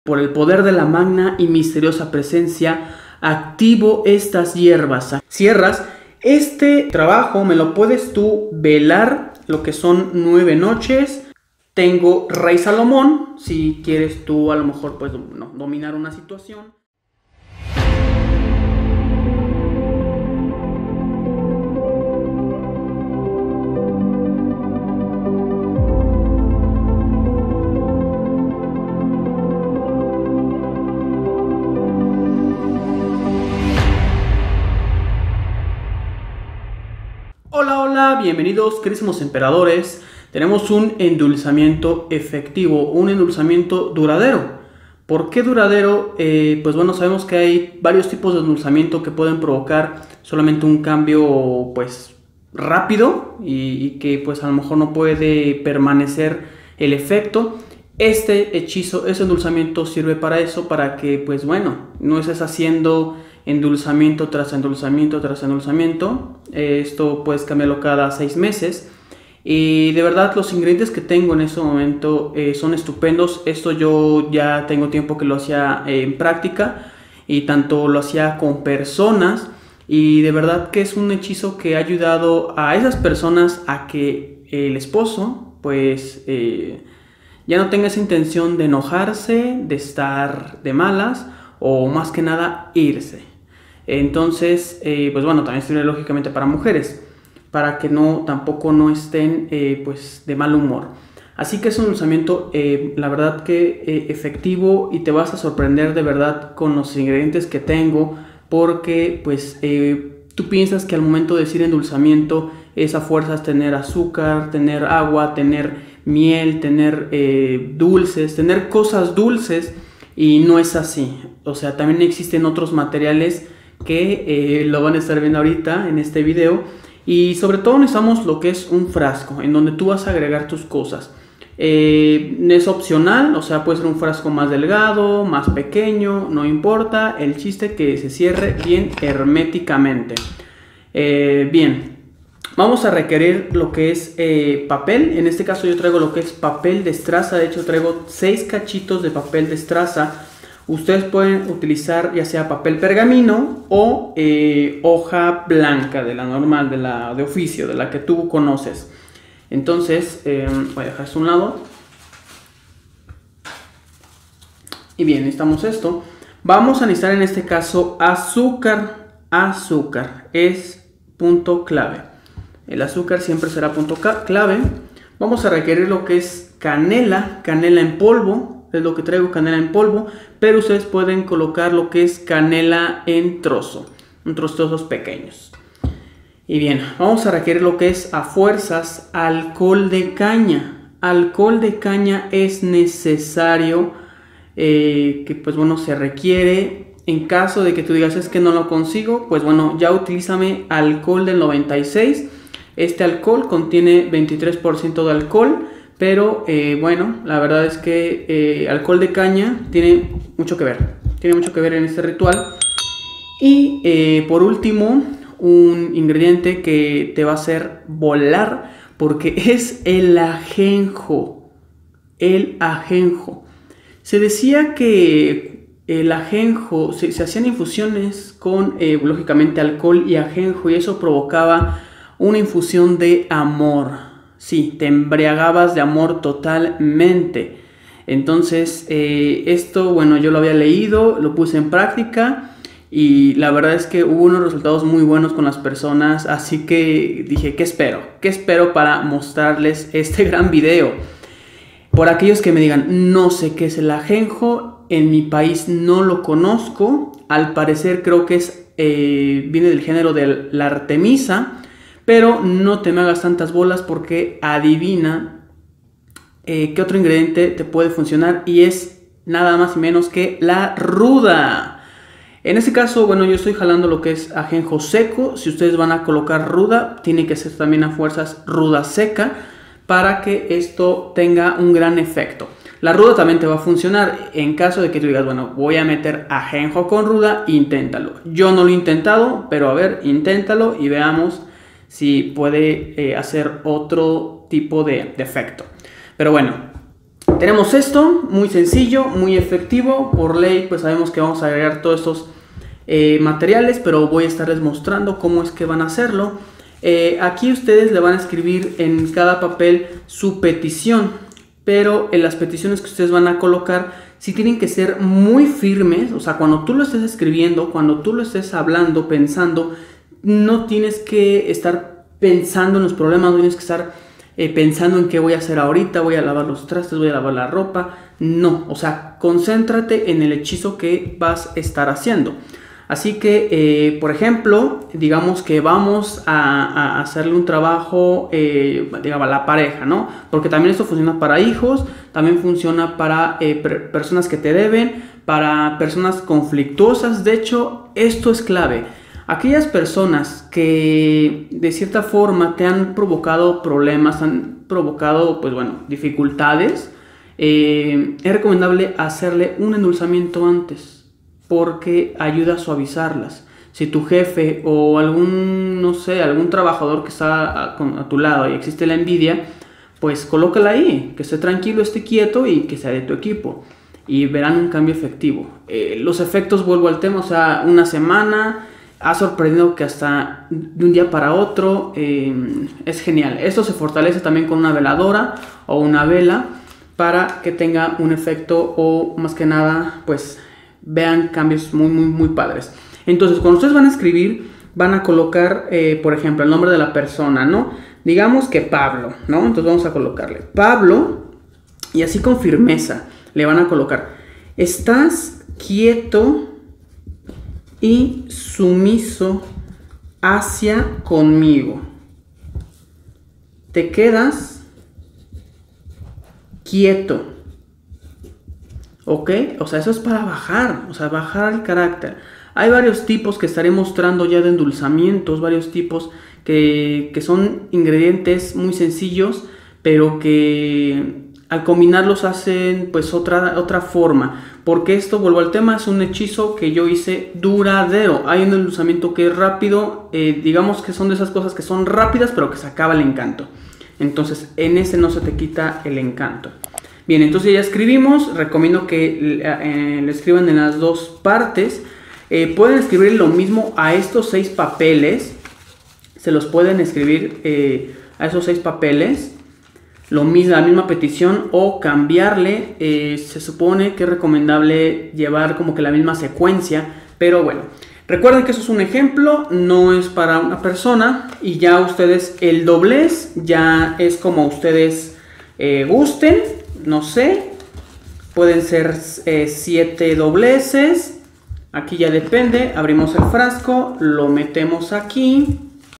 Por el poder de la magna y misteriosa presencia, activo estas hierbas. Cierras, este trabajo me lo puedes tú velar, lo que son 9 noches. Tengo Rey Salomón, si quieres tú a lo mejor pues dominar una situación. Hola, bienvenidos queridísimos emperadores. Tenemos un endulzamiento efectivo, un endulzamiento duradero. ¿Por qué duradero? Pues bueno, sabemos que hay varios tipos de endulzamiento que pueden provocar solamente un cambio pues rápido y que pues a lo mejor no puede permanecer el efecto. Este hechizo, ese endulzamiento sirve para eso, para que pues bueno, no estés haciendo endulzamiento tras endulzamiento tras endulzamiento. Esto puedes cambiarlo cada 6 meses. Y de verdad los ingredientes que tengo en este momento son estupendos. Esto yo ya tengo tiempo que lo hacía en práctica y tanto lo hacía con personas. Y de verdad que es un hechizo que ha ayudado a esas personas a que el esposo pues ya no tenga esa intención de enojarse, de estar de malas o más que nada irse. Entonces, pues bueno, también sirve lógicamente para mujeres, para que tampoco no estén pues de mal humor. Así que es un endulzamiento, la verdad que efectivo, y te vas a sorprender de verdad con los ingredientes que tengo, porque pues tú piensas que al momento de decir endulzamiento es a fuerzas tener azúcar, tener agua, tener miel, tener dulces, tener cosas dulces, y no es así. O sea, también existen otros materiales que lo van a estar viendo ahorita en este video, y sobre todo necesitamos lo que es un frasco en donde tú vas a agregar tus cosas. Es opcional, o sea, puede ser un frasco más delgado, más pequeño, no importa, el chiste que se cierre bien herméticamente. Bien, vamos a requerir lo que es papel. En este caso yo traigo lo que es papel de estraza. De hecho traigo 6 cachitos de papel de estraza. Ustedes pueden utilizar ya sea papel pergamino o hoja blanca, de la normal, de oficio, de la que tú conoces. Entonces, voy a dejar esto a un lado. Y bien, necesitamos esto. Vamos a necesitar en este caso azúcar. Azúcar es punto clave. El azúcar siempre será punto clave. Vamos a requerir lo que es canela, canela en polvo. Es lo que traigo, canela en polvo, pero ustedes pueden colocar lo que es canela en trozos pequeños. Y bien, vamos a requerir lo que es a fuerzas alcohol de caña. Alcohol de caña es necesario, que pues bueno, se requiere. En caso de que tú digas es que no lo consigo, pues bueno, ya utilízame alcohol del 96. Este alcohol contiene 23% de alcohol. Pero bueno, la verdad es que alcohol de caña tiene mucho que ver en este ritual. Y por último, un ingrediente que te va a hacer volar, porque es el ajenjo. El ajenjo. Se decía que el ajenjo, se hacían infusiones con lógicamente alcohol y ajenjo, y eso provocaba una infusión de amor. Sí, te embriagabas de amor totalmente. Entonces, esto, bueno, yo lo había leído, lo puse en práctica y la verdad es que hubo unos resultados muy buenos con las personas. Así que dije, ¿qué espero? ¿Qué espero para mostrarles este gran video? Por aquellos que me digan, no sé qué es el ajenjo, en mi país no lo conozco. Al parecer creo que viene del género de la artemisa. Pero no te me hagas tantas bolas, porque adivina qué otro ingrediente te puede funcionar, y es nada más y menos que la ruda. En este caso, bueno, yo estoy jalando lo que es ajenjo seco. Si ustedes van a colocar ruda, tiene que ser también a fuerzas ruda seca para que esto tenga un gran efecto. La ruda también te va a funcionar en caso de que tú digas, bueno, voy a meter ajenjo con ruda, inténtalo. Yo no lo he intentado, pero a ver, inténtalo y veamos si puede hacer otro tipo de efecto. Pero bueno, Tenemos esto, muy sencillo, muy efectivo. Por ley, pues sabemos que vamos a agregar todos estos materiales, pero voy a estarles mostrando cómo es que van a hacerlo. Aquí ustedes le van a escribir en cada papel su petición, pero en las peticiones que ustedes van a colocar, sí tienen que ser muy firmes. O sea, cuando tú lo estés escribiendo, cuando tú lo estés hablando, pensando, no tienes que estar pensando en los problemas, no tienes que estar pensando en qué voy a hacer ahorita, voy a lavar los trastes, voy a lavar la ropa. No, o sea, concéntrate en el hechizo que vas a estar haciendo. Así que, por ejemplo, digamos que vamos a hacerle un trabajo, digamos, a la pareja, ¿no? Porque también esto funciona para hijos, también funciona para personas que te deben, para personas conflictuosas. De hecho, esto es clave. Aquellas personas que de cierta forma te han provocado problemas, han provocado, pues bueno, dificultades, es recomendable hacerle un endulzamiento antes, porque ayuda a suavizarlas. Si tu jefe o algún, no sé, algún trabajador que está a tu lado y existe la envidia, pues colócala ahí, que esté tranquilo, esté quieto y que sea de tu equipo. Y verán un cambio efectivo. Los efectos, vuelvo al tema, o sea, una semana, ha sorprendido que hasta de un día para otro, es genial. Esto se fortalece también con una veladora o una vela para que tenga un efecto, o más que nada, pues vean cambios muy padres. Entonces, cuando ustedes van a escribir, van a colocar, por ejemplo, el nombre de la persona, ¿no? Digamos que Pablo, ¿no? Entonces vamos a colocarle Pablo, y así con firmeza le van a colocar: estás quieto y sumiso hacia conmigo. Te quedas quieto. ¿Ok? O sea, eso es para bajar, o sea, bajar el carácter. Hay varios tipos que estaré mostrando ya de endulzamientos, varios tipos que son ingredientes muy sencillos, pero que al combinarlos hacen pues otra forma. Porque esto, vuelvo al tema, es un hechizo que yo hice duradero. Hay un endulzamiento que es rápido, digamos que son de esas cosas que son rápidas, pero que se acaba el encanto. Entonces, en ese no se te quita el encanto. Bien, entonces ya escribimos. Recomiendo que le escriban en las dos partes. Pueden escribir lo mismo a estos 6 papeles. Se los pueden escribir a esos 6 papeles. La misma petición, o cambiarle. Se supone que es recomendable llevar como que la misma secuencia. Pero bueno, recuerden que eso es un ejemplo, no es para una persona. Y ya ustedes, el doblez ya es como ustedes gusten. No sé, pueden ser 7 dobleces. Aquí ya depende. Abrimos el frasco, lo metemos aquí.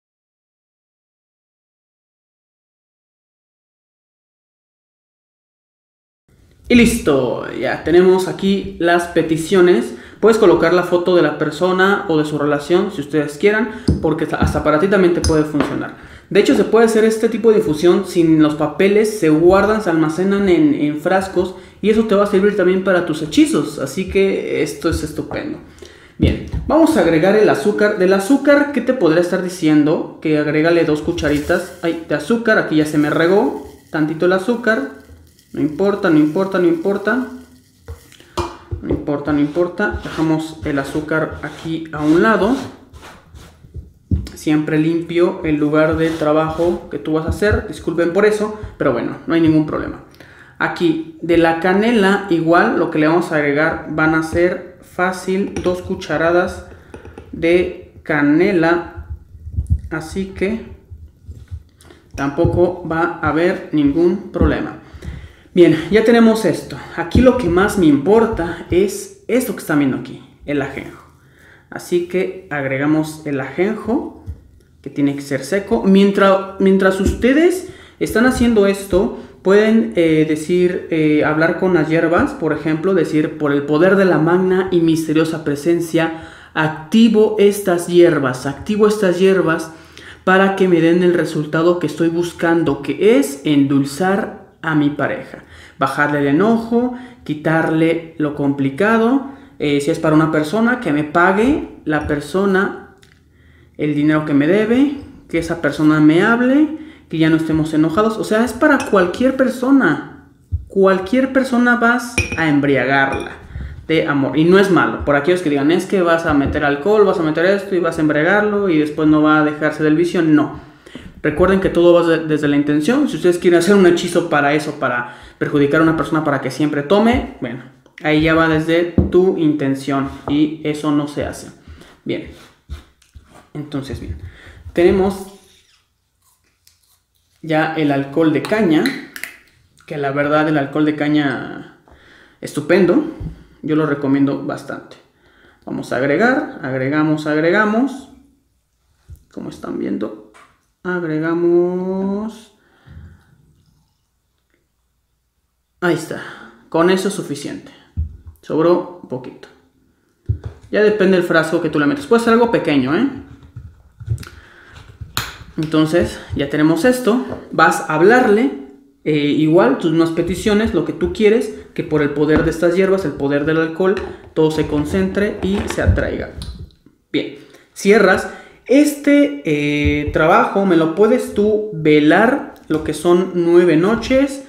Y listo, ya tenemos aquí las peticiones. Puedes colocar la foto de la persona o de su relación si ustedes quieran, porque hasta para ti también te puede funcionar. De hecho, se puede hacer este tipo de difusión sin los papeles, se guardan, se almacenan en frascos, y eso te va a servir también para tus hechizos. Así que esto es estupendo. Bien, vamos a agregar el azúcar. Del azúcar, ¿qué te podría estar diciendo? Que agrégale 2 cucharitas de azúcar. Aquí ya se me regó tantito el azúcar. No importa, no importa, no importa. No importa, no importa. Dejamos el azúcar aquí a un lado. Siempre limpio el lugar de trabajo que tú vas a hacer. Disculpen por eso, pero bueno, no hay ningún problema. Aquí, de la canela, igual lo que le vamos a agregar van a ser fácil 2 cucharadas de canela. Así que tampoco va a haber ningún problema. Bien, ya tenemos esto. Aquí lo que más me importa es esto que están viendo aquí, el ajenjo. Así que agregamos el ajenjo, que tiene que ser seco. Mientras ustedes están haciendo esto, pueden hablar con las hierbas, por ejemplo, decir: por el poder de la magna y misteriosa presencia, activo estas hierbas para que me den el resultado que estoy buscando, que es endulzar a mi pareja, bajarle el enojo, quitarle lo complicado. Si es para una persona, que me pague la persona el dinero que me debe, que esa persona me hable, que ya no estemos enojados. O sea, es para cualquier persona. cualquier persona vas a embriagarla de amor. Y no es malo. Por aquellos que digan, es que vas a meter alcohol, vas a meter esto y vas a embriagarlo y después no va a dejarse del vicio. No. Recuerden que todo va desde la intención. Si ustedes quieren hacer un hechizo para eso, para perjudicar a una persona para que siempre tome, bueno, ahí ya va desde tu intención y eso no se hace. Bien. Entonces, bien. Tenemos ya el alcohol de caña, que la verdad el alcohol de caña estupendo. Yo lo recomiendo bastante. Vamos a agregar, agregamos. Como están viendo, agregamos. Ahí está. Con eso es suficiente. Sobró un poquito. Ya depende del frasco que tú le metes. Puede ser algo pequeño, ¿eh? Entonces, ya tenemos esto. Vas a hablarle. Igual, tus unas peticiones, lo que tú quieres, que por el poder de estas hierbas, el poder del alcohol, todo se concentre y se atraiga. Bien, cierras. Este trabajo me lo puedes tú velar, lo que son 9 noches.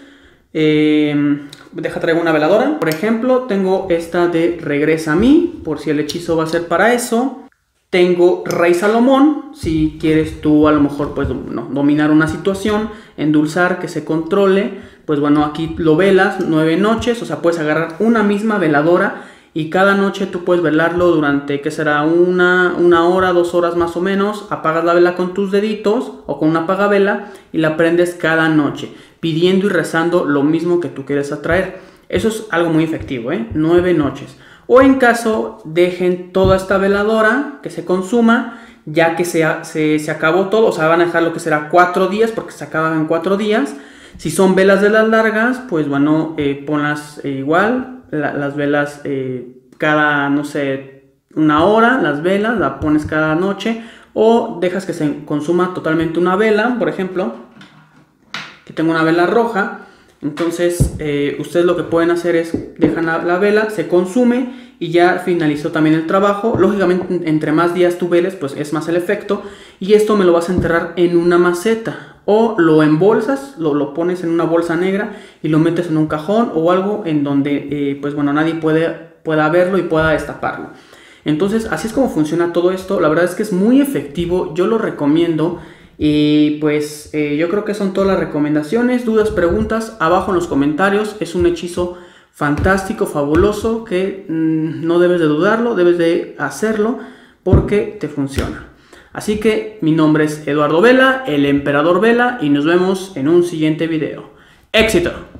Deja traigo una veladora. Por ejemplo, tengo esta de Regresa a mí, por si el hechizo va a ser para eso. Tengo Rey Salomón, si quieres tú a lo mejor pues dominar una situación, endulzar, que se controle, pues bueno, aquí lo velas 9 noches, o sea, puedes agarrar una misma veladora y cada noche tú puedes velarlo durante, ¿qué será? Una hora, 2 horas más o menos. Apagas la vela con tus deditos o con una apagavela y la prendes cada noche, pidiendo y rezando lo mismo que tú quieres atraer. Eso es algo muy efectivo, 9 noches. O en caso dejen toda esta veladora que se consuma, ya que se acabó todo, o sea, van a dejar lo que será 4 días, porque se acaban en 4 días. Si son velas de las largas, pues bueno, ponlas igual, las velas cada, no sé, 1 hora, las velas, la pones cada noche, o dejas que se consuma totalmente una vela, por ejemplo, que tengo una vela roja. Entonces ustedes lo que pueden hacer es dejan la vela, se consume y ya finalizó también el trabajo. Lógicamente entre más días tú veles pues es más el efecto, y esto me lo vas a enterrar en una maceta o lo embolsas, lo pones en una bolsa negra y lo metes en un cajón o algo en donde pues bueno, nadie pueda verlo y pueda destaparlo. Entonces así es como funciona todo esto. La verdad es que es muy efectivo, yo lo recomiendo. Y pues yo creo que son todas las recomendaciones. Dudas, preguntas, abajo en los comentarios. Es un hechizo fantástico, fabuloso, que no debes de dudarlo, debes de hacerlo porque te funciona. Así que mi nombre es Eduardo Vela, el Emperador Vela, y nos vemos en un siguiente video. ¡Éxito!